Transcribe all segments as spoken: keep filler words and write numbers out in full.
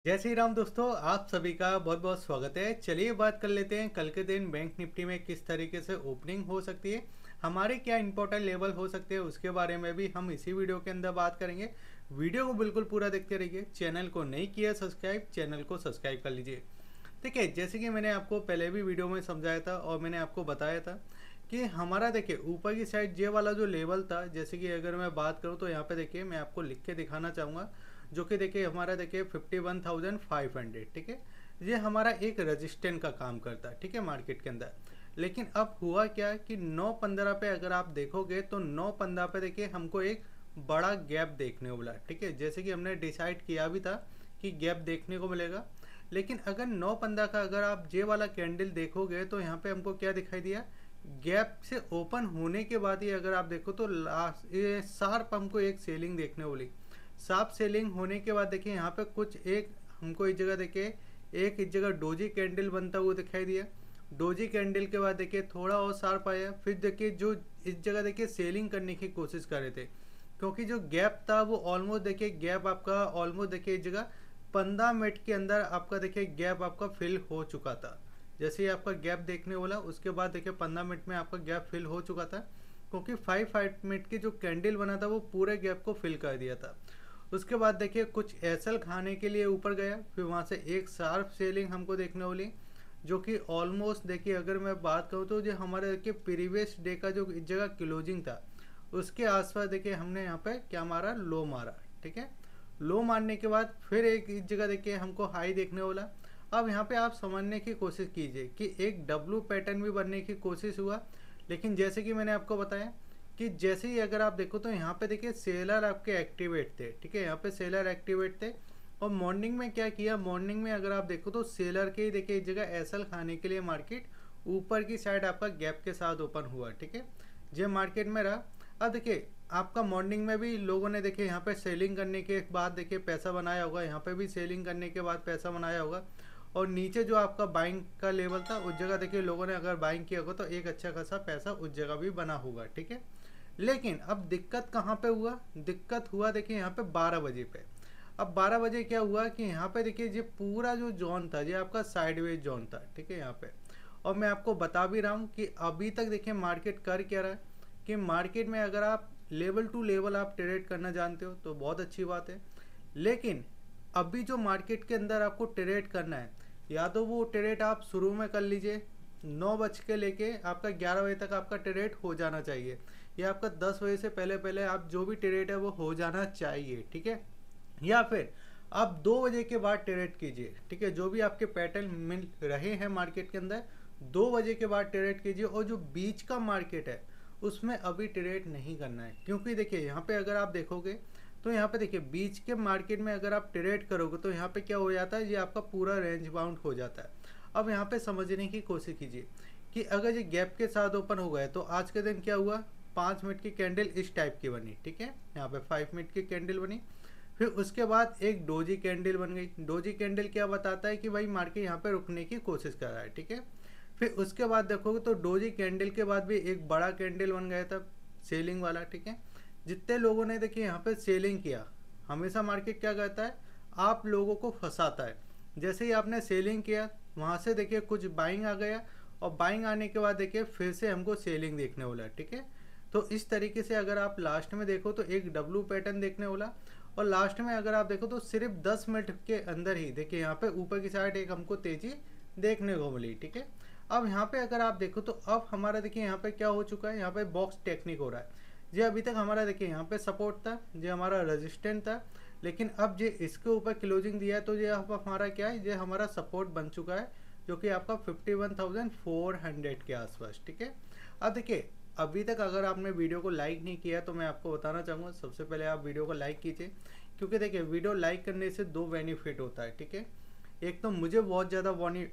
जय श्री राम दोस्तों, आप सभी का बहुत बहुत स्वागत है। चलिए बात कर लेते हैं कल के दिन बैंक निफ्टी में किस तरीके से ओपनिंग हो सकती है, हमारे क्या इंपॉर्टेंट लेवल हो सकते हैं, उसके बारे में भी हम इसी वीडियो के अंदर बात करेंगे। वीडियो को बिल्कुल पूरा देखते रहिए। चैनल को नहीं किया सब्सक्राइब, चैनल को सब्सक्राइब कर लीजिए। देखिए, जैसे कि मैंने आपको पहले भी वीडियो में समझाया था और मैंने आपको बताया था कि हमारा देखिए ऊपर की साइड ये वाला जो लेवल था, जैसे कि अगर मैं बात करूँ तो यहाँ पे देखिए मैं आपको लिख के दिखाना चाहूँगा, जो कि देखिए हमारा देखिए fifty one thousand five hundred, ठीक है। ये हमारा एक रजिस्टेंट का काम करता है, ठीक है, मार्केट के अंदर। लेकिन अब हुआ क्या कि नौ पंद्रह पे अगर आप देखोगे तो नौ पंद्रह पे देखिए हमको एक बड़ा गैप देखने को मिला, ठीक है। जैसे कि हमने डिसाइड किया भी था कि गैप देखने को मिलेगा। लेकिन अगर नौ पंद्रह का अगर आप जे वाला कैंडल देखोगे तो यहाँ पे हमको क्या दिखाई दिया, गैप से ओपन होने के बाद ही अगर आप देखो तो लास्ट ये शार्प हमको एक सेलिंग देखने को मिली। शार्प सेलिंग होने के बाद देखिए यहाँ पे कुछ एक हमको इस जगह देखिए एक इस जगह डोजी कैंडल बनता हुआ दिखाई दिया। डोजी कैंडल के बाद देखिए थोड़ा और शार्प आया, फिर देखिए जो इस जगह देखिए सेलिंग करने की कोशिश कर रहे थे, क्योंकि जो गैप था वो ऑलमोस्ट देखिए गैप आपका ऑलमोस्ट देखिए इस जगह पंद्रह मिनट के अंदर आपका देखिए गैप आपका फिल हो चुका था। जैसे ही आपका गैप देखने वाला उसके बाद देखिए पंद्रह मिनट में आपका गैप फिल हो चुका था, क्योंकि फाइव फाइव मिनट की जो कैंडल बना था वो पूरे गैप को फिल कर दिया था। उसके बाद देखिए कुछ एसएल खाने के लिए ऊपर गया, फिर वहाँ से एक शार्प सेलिंग हमको देखने वाली, जो कि ऑलमोस्ट देखिए अगर मैं बात करूँ तो जो हमारे देखिए प्रीवियस डे का जो इस जगह क्लोजिंग था उसके आसपास देखिए हमने यहाँ पे क्या मारा, लो मारा, ठीक है। लो मारने के बाद फिर एक इस जगह देखिए हमको हाई देखने वाला। अब यहाँ पे आप समझने की कोशिश कीजिए कि एक डब्लू पैटर्न भी बनने की कोशिश हुआ, लेकिन जैसे कि मैंने आपको बताया कि जैसे ही अगर आप देखो तो यहाँ पे देखिए सेलर आपके एक्टिवेट थे, ठीक है, यहाँ पे सेलर एक्टिवेट थे। और मॉर्निंग में क्या किया, मॉर्निंग में अगर आप देखो तो सेलर के ही देखिए इस जगह एसएल खाने के लिए मार्केट ऊपर की साइड आपका गैप के साथ ओपन हुआ, ठीक है। जो मार्केट में रहा। अब देखिए आपका मॉर्निंग में भी लोगों ने देखिए यहाँ पे सेलिंग करने के बाद देखिए पैसा बनाया होगा, यहाँ पे भी सेलिंग करने के बाद पैसा बनाया होगा। और नीचे जो आपका बाइंग का लेवल था उस जगह देखिए लोगों ने अगर बाइंग किया होगा तो एक अच्छा खासा पैसा उस जगह भी बना होगा, ठीक है। लेकिन अब दिक्कत कहाँ पे हुआ, दिक्कत हुआ देखिए यहाँ पे बारह बजे पे। अब बारह बजे क्या हुआ कि यहाँ पे देखिए ये पूरा जो जोन था ये आपका साइडवेज जोन था, ठीक है, यहाँ पे। और मैं आपको बता भी रहा हूँ कि अभी तक देखिए मार्केट कर क्या रहा है कि मार्केट में अगर आप लेवल टू लेवल आप ट्रेड करना जानते हो तो बहुत अच्छी बात है। लेकिन अभी जो मार्केट के अंदर आपको ट्रेड करना है, या तो वो ट्रेड आप शुरू में कर लीजिए, नौ बज के लेके आपका ग्यारह बजे तक आपका ट्रेड हो जाना चाहिए, या आपका दस बजे से पहले पहले आप जो भी ट्रेड है वो हो जाना चाहिए, ठीक है। या फिर आप दो बजे के बाद ट्रेड कीजिए, ठीक है। जो भी आपके पैटर्न मिल रहे हैं मार्केट के अंदर दो बजे के बाद ट्रेड कीजिए। और जो बीच का मार्केट है उसमें अभी ट्रेड नहीं करना है, क्योंकि देखिए यहाँ पे अगर आप देखोगे तो यहाँ पे देखिए बीच के मार्केट में अगर आप ट्रेड करोगे तो यहाँ पे क्या हो जाता है, ये आपका पूरा रेंज बाउंड हो जाता है। अब यहाँ पे समझने की कोशिश कीजिए कि अगर ये गैप के साथ ओपन हो गया तो आज के दिन क्या हुआ, पाँच मिनट की कैंडल इस टाइप की बनी, ठीक है, यहाँ पे फाइव मिनट की कैंडल बनी। फिर उसके बाद एक डोजी कैंडल बन गई। डोजी कैंडल क्या बताता है कि भाई मार्केट यहाँ पे रुकने की कोशिश कर रहा है, ठीक है। फिर उसके बाद देखोगे तो डोजी कैंडल के बाद भी एक बड़ा कैंडल बन गया था सेलिंग वाला, ठीक है। जितने लोगों ने देखिए यहाँ पे सेलिंग किया, हमेशा मार्केट क्या करता है, आप लोगों को फंसाता है। जैसे ही आपने सेलिंग किया वहाँ से देखिए कुछ बाइंग आ गया, और बाइंग आने के बाद देखिए फिर से हमको सेलिंग देखने वाला, ठीक है। तो इस तरीके से अगर आप लास्ट में देखो तो एक डब्लू पैटर्न देखने वाला। और लास्ट में अगर आप देखो तो सिर्फ दस मिनट के अंदर ही देखिए यहाँ पे ऊपर की साइड एक हमको तेजी देखने को मिली, ठीक है। अब यहाँ पे अगर आप देखो तो अब हमारा देखिए यहाँ पे क्या हो चुका है, यहाँ पे बॉक्स टेक्निक हो रहा है। ये अभी तक हमारा देखिए यहाँ पे सपोर्ट था, ये हमारा रेजिस्टेंट था, लेकिन अब ये इसके ऊपर क्लोजिंग दिया है तो ये अब हमारा क्या है, ये हमारा सपोर्ट बन चुका है, जो कि आपका fifty one thousand four hundred के आसपास, ठीक है। अब देखिए अभी तक अगर आपने वीडियो को लाइक नहीं किया तो मैं आपको बताना चाहूँगा, सबसे पहले आप वीडियो को लाइक कीजिए, क्योंकि देखिए वीडियो लाइक करने से दो बेनिफिट होता है, ठीक है। एक तो मुझे बहुत ज़्यादा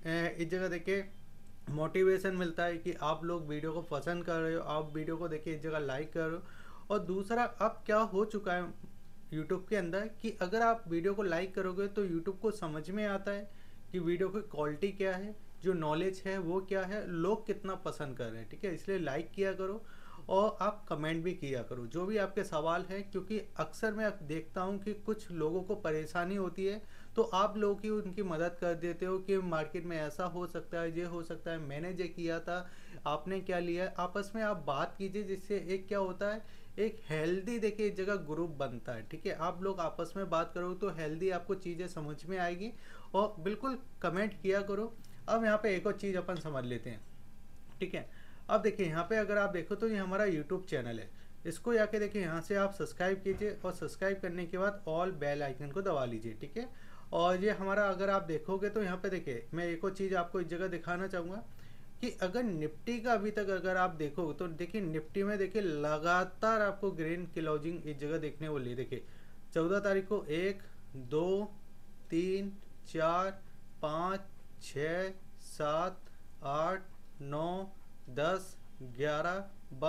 इस जगह देखिए मोटिवेशन मिलता है कि आप लोग वीडियो को पसंद कर रहे हो, आप वीडियो को देखिए इस जगह लाइक कर रहे हो। और दूसरा अब क्या हो चुका है यूट्यूब के अंदर कि अगर आप वीडियो को लाइक करोगे तो यूट्यूब को समझ में आता है कि वीडियो की क्वालिटी क्या है, जो नॉलेज है वो क्या है, लोग कितना पसंद कर रहे हैं, ठीक है। इसलिए लाइक किया करो। और आप कमेंट भी किया करो जो भी आपके सवाल हैं, क्योंकि अक्सर मैं देखता हूँ कि कुछ लोगों को परेशानी होती है, तो आप लोग ही उनकी मदद कर देते हो कि मार्केट में ऐसा हो सकता है, ये हो सकता है, मैंने ये किया था, आपने क्या लिया है। आपस में आप बात कीजिए, जिससे एक क्या होता है, एक हेल्दी देखिए एक जगह ग्रुप बनता है। ठीक है, आप लोग आपस में बात करो तो हेल्दी आपको चीज़ें समझ में आएगी। और बिल्कुल कमेंट किया करो। अब यहाँ पे एक और चीज़ अपन समझ लेते हैं। ठीक है, अब देखिए यहाँ पे अगर आप देखो तो ये हमारा यूट्यूब चैनल है। इसको जाके देखिए यहाँ से आप सब्सक्राइब कीजिए और सब्सक्राइब करने के बाद ऑल बेल आइकन को दबा लीजिए। ठीक है, और ये हमारा अगर आप देखोगे तो यहाँ पे देखिए मैं एक और चीज़ आपको इस जगह दिखाना चाहूँगा कि अगर निफ्टी का अभी तक अगर आप देखो तो देखिए निफ्टी में देखिए लगातार आपको ग्रीन क्लोजिंग इस जगह देखने को ली। देखिए चौदह तारीख को एक, दो, तीन, चार, पाँच, छः, सात, आठ, नौ, दस, ग्यारह,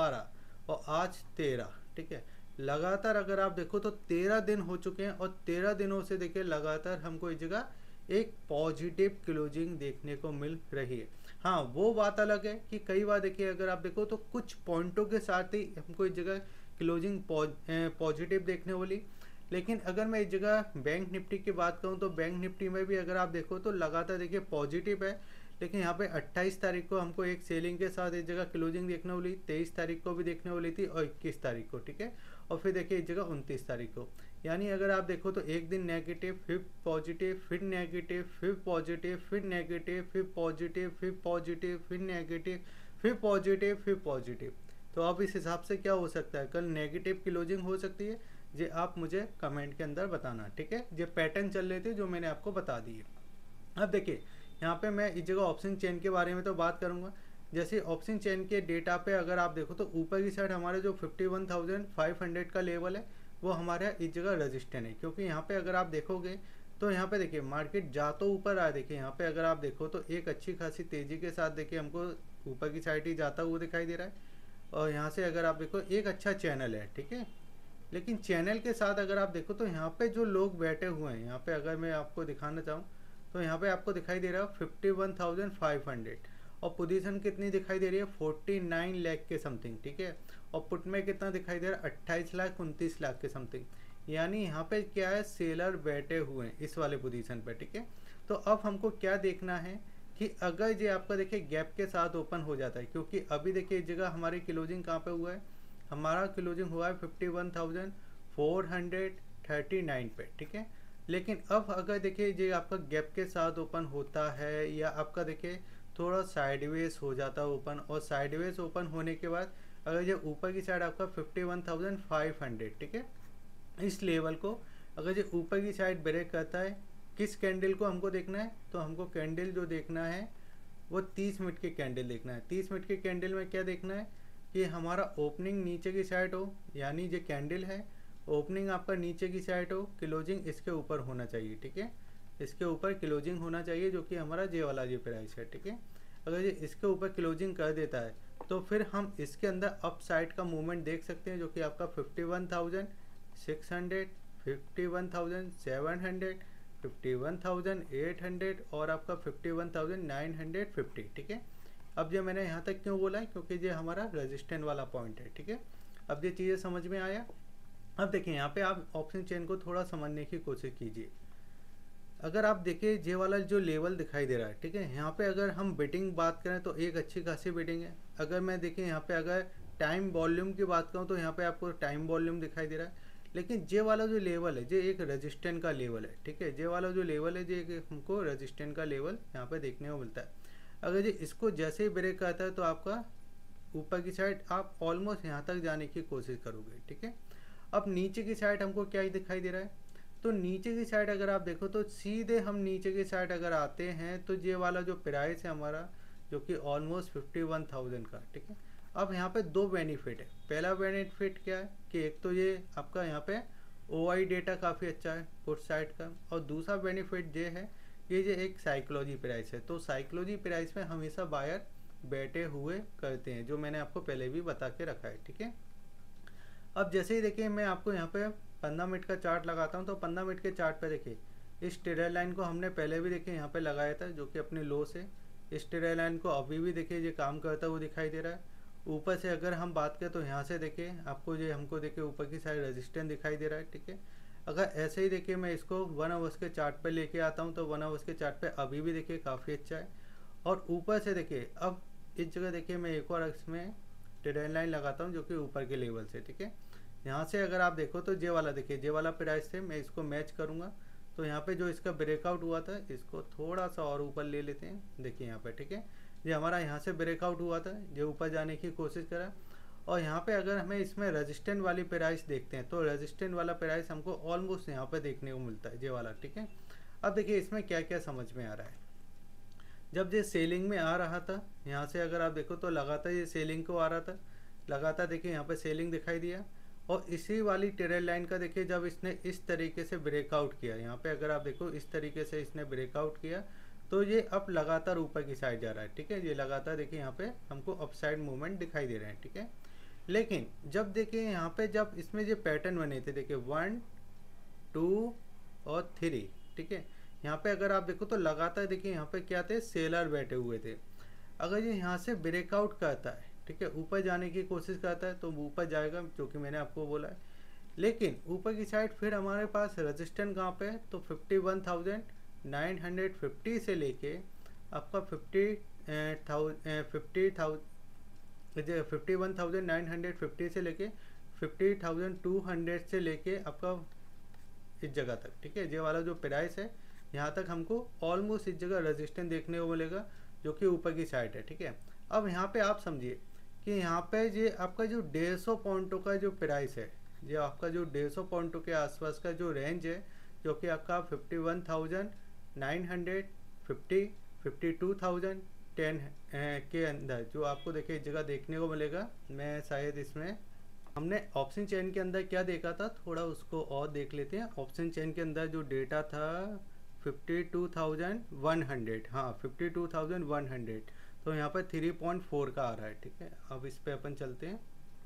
बारह और आज तेरह। ठीक है, लगातार अगर आप देखो तो तेरह दिन हो चुके हैं और तेरह दिनों से देखिए लगातार हमको इस जगह एक पॉजिटिव क्लोजिंग देखने को मिल रही है। हाँ, वो बात अलग है कि कई बार देखिए अगर आप देखो तो कुछ पॉइंटों के साथ ही हमको इस जगह क्लोजिंग पॉजिटिव देखने वाली। लेकिन अगर मैं इस जगह बैंक निफ्टी की बात करूँ तो बैंक निफ्टी में भी अगर आप देखो तो लगातार देखिए पॉजिटिव है। लेकिन यहाँ पे अट्ठाईस तारीख को हमको एक सेलिंग के साथ इस जगह क्लोजिंग देखने वाली, तेईस तारीख को भी देखने वाली थी और इक्कीस तारीख को। ठीक है, और फिर देखिए इस जगह उनतीस तारीख को। यानी अगर आप देखो तो एक दिन नेगेटिव, फिर पॉजिटिव, फिर नेगेटिव, फिर पॉजिटिव, फिर नेगेटिव, फिर पॉजिटिव, फिर पॉजिटिव, फिर नेगेटिव, फिर पॉजिटिव, फिर पॉजिटिव। तो अब इस हिसाब से क्या हो सकता है, कल नेगेटिव क्लोजिंग हो सकती है। ये आप मुझे कमेंट के अंदर बताना। ठीक है, ये पैटर्न चल रहे थे जो मैंने आपको बता दिए। अब देखिए यहाँ पे मैं इस जगह ऑप्शन चेन के बारे में तो बात करूँगा। जैसे ऑप्शन चेन के डेटा पे अगर आप देखो तो ऊपर की साइड हमारे जो fifty one thousand five hundred का लेवल है वो हमारा इस जगह रजिस्टेंट है। क्योंकि यहाँ पे अगर आप देखोगे तो यहाँ पे देखिए मार्केट जा तो ऊपर आया। देखिए यहाँ पे अगर आप देखो तो एक अच्छी खासी तेज़ी के साथ देखिए हमको ऊपर की साइड ही जाता हुआ दिखाई दे रहा है। और यहाँ से अगर आप देखो एक अच्छा चैनल है। ठीक है, लेकिन चैनल के साथ अगर आप देखो तो यहाँ पे जो लोग बैठे हुए हैं, यहाँ पे अगर मैं आपको दिखाना चाहूँ तो यहाँ पे आपको दिखाई दे रहा है fifty one thousand five hundred और पोजीशन कितनी दिखाई दे रही है, फोर्टी नाइन लाख के समथिंग। ठीक है, और पुट में कितना दिखाई दे रहा है, अट्ठाईस लाख उनतीस लाख के समथिंग। यानी यहाँ पे क्या है, सेलर बैठे हुए हैं इस वाले पोजीशन पे। ठीक है, तो अब हमको क्या देखना है कि अगर ये आपका देखिए गैप के साथ ओपन हो जाता है, क्योंकि अभी देखिए इस जगह हमारी क्लोजिंग कहाँ पे हुआ है, हमारा क्लोजिंग हुआ है fifty one thousand four hundred thirty nine पे। ठीक है, लेकिन अब अगर देखिए ये आपका गैप के साथ ओपन होता है या आपका देखिए थोड़ा साइडवेज हो जाता है ओपन, और साइडवेज ओपन होने के बाद अगर ये ऊपर की साइड आपका fifty one thousand five hundred, ठीक है, इस लेवल को अगर ये ऊपर की साइड ब्रेक करता है, किस कैंडल को हमको देखना है, तो हमको कैंडल जो देखना है वो तीस मिनट की कैंडल देखना है। तीस मिनट की कैंडल में क्या देखना है कि हमारा ओपनिंग नीचे की साइड हो, यानी जो कैंडल है ओपनिंग आपका नीचे की साइड हो, क्लोजिंग इसके ऊपर होना चाहिए। ठीक है, इसके ऊपर क्लोजिंग होना चाहिए, जो कि हमारा जे वाला जे प्राइस है। ठीक है, अगर ये इसके ऊपर क्लोजिंग कर देता है तो फिर हम इसके अंदर अप साइड का मूवमेंट देख सकते हैं, जो कि आपका fifty one thousand six hundred, fifty one thousand seven hundred, fifty one thousand eight hundred और आपका fifty one thousand nine hundred fifty. ठीक है, अब ये मैंने यहाँ तक क्यों बोला है, क्योंकि ये हमारा रेजिस्टेंट वाला पॉइंट है। ठीक है, अब ये चीज़ें समझ में आया। अब देखिए यहाँ पे आप ऑप्शन चेन को थोड़ा समझने की कोशिश कीजिए। अगर आप देखिए जे वाला जो लेवल दिखाई दे रहा है, ठीक है, यहाँ पे अगर हम बेटिंग बात करें तो एक अच्छी खासी बेटिंग है। अगर मैं देखिए यहाँ पे अगर टाइम वॉल्यूम की बात करूँ तो यहाँ पे आपको टाइम वॉल्यूम दिखाई दे रहा है। लेकिन जे वाला जो लेवल है, जे एक रजिस्टेंट का लेवल है। ठीक है, जे वाला जो लेवल है, जे एक हमको रजिस्टेंट का लेवल यहाँ पे देखने को मिलता है। अगर ये इसको जैसे ही ब्रेक करता है तो आपका ऊपर की साइड आप ऑलमोस्ट यहाँ तक जाने की कोशिश करोगे। ठीक है, अब नीचे की साइड हमको क्या ही दिखाई दे रहा है, तो नीचे की साइड अगर आप देखो तो सीधे हम नीचे की साइड अगर आते हैं तो ये वाला जो प्राइस है हमारा, जो कि ऑलमोस्ट फिफ्टी वन थाउजेंड का। ठीक है, अब यहाँ पे दो बेनिफिट है। पहला बेनिफिट क्या है कि एक तो ये आपका यहाँ पे ओ आई डेटा काफ़ी अच्छा है पुट साइड का, और दूसरा बेनिफिट ये है कि ये एक साइकोलॉजी प्राइस है। तो साइकोलॉजी प्राइस में हमेशा बायर बैठे हुए करते हैं, जो मैंने आपको पहले भी बता के रखा है। ठीक है, अब जैसे ही देखिए मैं आपको यहाँ पे पंद्रह मिनट का चार्ट लगाता हूँ, तो पंद्रह मिनट के चार्ट पे देखिए इस ट्रेड लाइन को हमने पहले भी देखिए यहाँ पे लगाया था, जो कि अपने लो से इस ट्रेड लाइन को अभी भी देखिए ये काम करता हुआ दिखाई दे रहा है। ऊपर से अगर हम बात करें तो यहाँ से देखिए आपको ये हमको देखिए ऊपर की साइड रेजिस्टेंस दिखाई दे रहा है, ठीक है। अगर ऐसे ही देखिए मैं इसको वन आवर्स के चार्ट पे लेके आता हूँ तो वन आवर्स के चार्ट पे अभी भी देखिए काफ़ी अच्छा है। और ऊपर से देखिए अब इस जगह देखिए मैं एक और इसमें ट्रेंड लाइन लगाता हूँ जो कि ऊपर के लेवल से, ठीक है। यहाँ से अगर आप देखो तो जे वाला देखिए जे वाला प्राइस से मैं इसको मैच करूँगा तो यहाँ पे जो इसका ब्रेकआउट हुआ था इसको थोड़ा सा और ऊपर ले लेते हैं, देखिए यहाँ पे, ठीक है। ये हमारा यहाँ से ब्रेकआउट हुआ था, जो ऊपर जाने की कोशिश करा। और यहाँ पे अगर हमें इसमें रेजिस्टेंट वाली प्राइस देखते हैं तो रेजिस्टेंट वाला प्राइस हमको ऑलमोस्ट यहाँ पे देखने को मिलता है, ये वाला, ठीक है। अब देखिए इसमें क्या क्या समझ में आ रहा है। जब ये सेलिंग में आ रहा था, यहाँ से अगर आप देखो तो लगातार ये सेलिंग को आ रहा था, लगातार देखिए यहाँ पे सेलिंग दिखाई दिया। और इसी वाली ट्रेंड लाइन का देखिए जब इसने इस तरीके से ब्रेकआउट किया, यहाँ पे अगर आप देखो इस तरीके से इसने ब्रेकआउट किया तो ये अब लगातार ऊपर की साइड जा रहा है, ठीक है। ये लगातार देखिए यहाँ पे हमको अपसाइड मूवमेंट दिखाई दे रहे हैं, ठीक है। लेकिन जब देखिए यहाँ पे जब इसमें जो पैटर्न बने थे देखिए वन टू और थ्री, ठीक है। यहाँ पे अगर आप देखो तो लगातार देखिए यहाँ पे क्या थे, सेलर बैठे हुए थे। अगर ये यहाँ से ब्रेकआउट करता है, ठीक है, ऊपर जाने की कोशिश करता है तो ऊपर जाएगा, जो कि मैंने आपको बोला है। लेकिन ऊपर की साइड फिर हमारे पास रेजिस्टेंस कहाँ पे है, तो fifty one thousand nine hundred fifty से लेके आपका fifty thousand fifty thousand fifty one thousand nine hundred fifty से लेके फिफ्टी थाउजेंड टू हंड्रेड से लेके आपका इस जगह तक, ठीक है। ये वाला जो प्राइस है यहाँ तक हमको ऑलमोस्ट इस जगह रेजिस्टेंस देखने को मिलेगा जो कि ऊपर की साइड है, ठीक है। अब यहाँ पे आप समझिए कि यहाँ पे ये आपका जो डेढ़ सौ पॉइंटों का जो प्राइस है, ये आपका जो डेढ़ सौ पॉइंटों के आसपास का जो रेंज है, जो कि आपका fifty one thousand nine hundred fifty fifty two thousand ten के अंदर जो आपको देखिए इस जगह देखने को मिलेगा। मैं शायद इसमें हमने ऑप्शन चेन के अंदर क्या देखा था, थोड़ा उसको और देख लेते हैं। ऑप्शन चेन के अंदर जो डेटा था fifty two thousand one hundred, हाँ fifty two thousand one hundred, तो यहाँ पर थ्री पॉइंट फोर का आ रहा है, ठीक है। अब इस पे अपन चलते हैं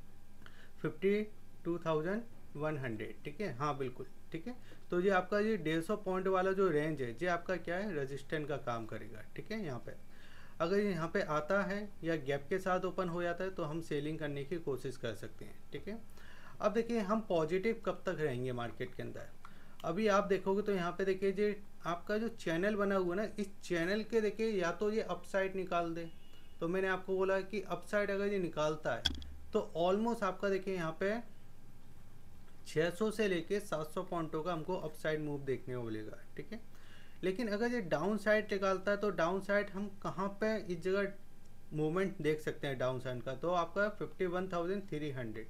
fifty two thousand one hundred, ठीक है, हाँ बिल्कुल, ठीक है। तो ये आपका ये डेढ़ सौ पॉइंट वाला जो रेंज है ये आपका क्या है, रेजिस्टेंट का काम करेगा, ठीक है। यहाँ पे अगर ये यहाँ पे आता है या गैप के साथ ओपन हो जाता है तो हम सेलिंग करने की कोशिश कर सकते हैं, ठीक है। अब देखिए हम पॉजिटिव कब तक रहेंगे मार्केट के अंदर। अभी आप देखोगे तो यहाँ पे देखिए जो आपका जो चैनल बना हुआ ना, इस चैनल के देखिए या तो ये अपसाइड निकाल दे, तो मैंने आपको बोला कि अपसाइड अगर ये निकालता है तो ऑलमोस्ट आपका देखिए यहाँ पे छह सौ से लेके सात सौ पॉइंटों का हमको अपसाइड मूव देखने को मिलेगा, ठीक है। लेकिन अगर ये डाउन साइड निकालता है तो डाउन साइड हम कहाँ पे इस जगह मूवमेंट देख सकते हैं डाउन साइड का, तो आपका fifty one thousand three hundred,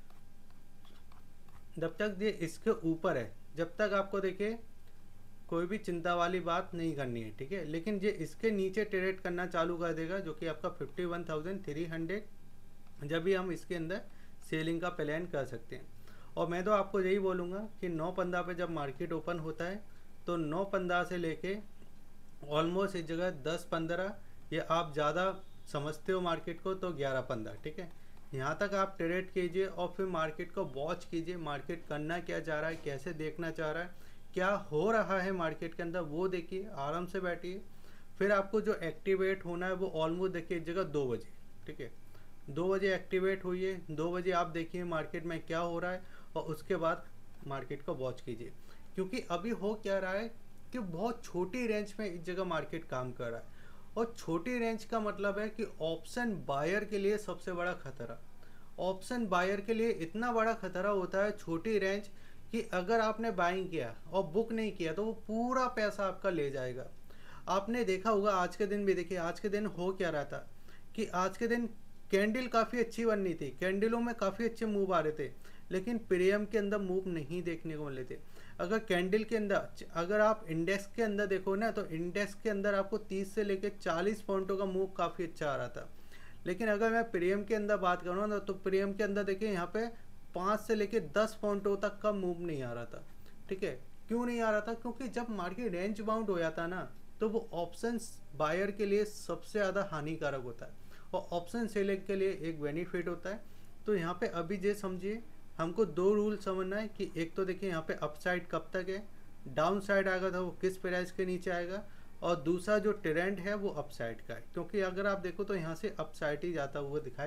जब तक ये इसके ऊपर है जब तक आपको देखिए कोई भी चिंता वाली बात नहीं करनी है, ठीक है। लेकिन ये इसके नीचे ट्रेड करना चालू कर देगा जो कि आपका fifty one thousand three hundred, जब भी हम इसके अंदर सेलिंग का प्लान कर सकते हैं। और मैं तो आपको यही बोलूँगा कि नौ पंद्रह पे जब मार्केट ओपन होता है तो नौ पंद्रह से लेके ऑलमोस्ट इस जगह दस पंद्रह, ये आप ज़्यादा समझते हो मार्केट को तो ग्यारह पंद्रह, ठीक है, यहाँ तक आप ट्रेड कीजिए और फिर मार्केट को वॉच कीजिए, मार्केट करना क्या चाह रहा है, कैसे देखना चाह रहा है, क्या हो रहा है मार्केट के अंदर, वो देखिए, आराम से बैठिए। फिर आपको जो एक्टिवेट होना है वो ऑलमोस्ट देखिए इस जगह दो बजे, ठीक है, दो बजे एक्टिवेट हुई, दो बजे आप देखिए मार्केट में क्या हो रहा है और उसके बाद मार्केट को वॉच कीजिए। क्योंकि अभी हो क्या रहा है कि बहुत छोटी रेंज में इस जगह मार्केट काम कर रहा है, और छोटी रेंज का मतलब है कि ऑप्शन बायर के लिए सबसे बड़ा खतरा, ऑप्शन बायर के लिए इतना बड़ा खतरा होता है छोटी रेंज कि अगर आपने बाइंग किया और बुक नहीं किया तो वो पूरा पैसा आपका ले जाएगा। आपने देखा होगा आज के दिन भी, देखिए आज के दिन हो क्या रहा था कि आज के दिन कैंडल काफ़ी अच्छी बननी थी, कैंडलों में काफ़ी अच्छे मूव आ रहे थे, लेकिन प्रीमियम के अंदर मूव नहीं देखने को मिले थे। अगर कैंडल के अंदर अगर आप इंडेक्स के अंदर देखो ना तो इंडेक्स के अंदर आपको तीस से लेकर चालीस पॉइंटों का मूव काफ़ी अच्छा आ रहा था। लेकिन अगर मैं प्रीमियम के अंदर बात करूँ ना तो प्रीमियम के अंदर देखिए यहाँ पे पाँच से लेकर दस पॉइंटों तक का मूव नहीं आ रहा था, ठीक है। क्यों नहीं आ रहा था? क्योंकि जब मार्केट रेंज बाउंड हो जाता है ना तो वो ऑप्शन बायर के लिए सबसे ज़्यादा हानिकारक होता है और ऑप्शन सेलर के लिए एक बेनिफिट होता है। तो यहाँ पे अभी ये समझिए हमको दो रूल समझना है कि एक तो देखिए यहाँ पे अपसाइड कब तक है, डाउन साइड आएगा तो वो किस प्राइस के नीचे आएगा, और दूसरा जो ट्रेंड है वो अपसाइड का है। क्योंकि अगर आप देखो तो यहाँ से अपसाइड ही जाता हुआ दिखाई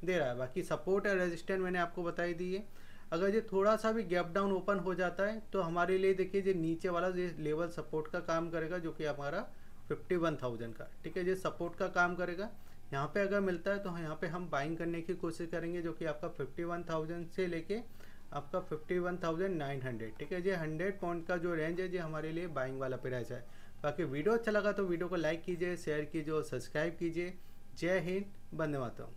दे रहा है। बाकी सपोर्ट और रेजिस्टेंस मैंने आपको बताई दी है। अगर ये थोड़ा सा भी गैप डाउन ओपन हो जाता है तो हमारे लिए देखिए ये नीचे वाला ये लेवल सपोर्ट का काम करेगा, जो कि हमारा फिफ्टी वन थाउजेंड का, ठीक है, ये सपोर्ट का काम करेगा। यहाँ पे अगर मिलता है तो यहाँ पे हम बाइंग करने की कोशिश करेंगे, जो कि आपका फिफ्टी वन थाउजेंड से लेके आपका fifty one thousand nine hundred, ठीक है। ये हंड्रेड पॉइंट का जो रेंज है ये हमारे लिए बाइंग वाला प्राइस है। बाकी वीडियो अच्छा लगा तो वीडियो को लाइक कीजिए, शेयर कीजिए और सब्सक्राइब कीजिए। जय हिंद, वंदे मातरम।